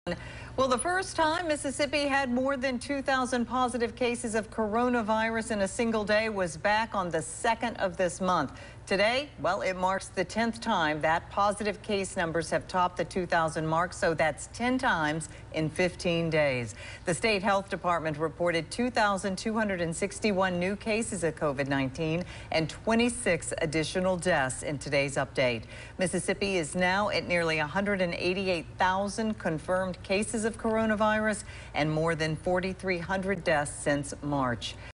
Well, the first time Mississippi had more than 2,000 positive cases of coronavirus in a single day was back on the 2nd of this month. Today, well, it marks the 10th time that positive case numbers have topped the 2,000 mark, so that's 10 times in 15 days. The state health department reported 2,261 new cases of COVID-19 and 26 additional deaths in today's update. Mississippi is now at nearly 188,000 confirmed cases of coronavirus and more than 4,300 deaths since March.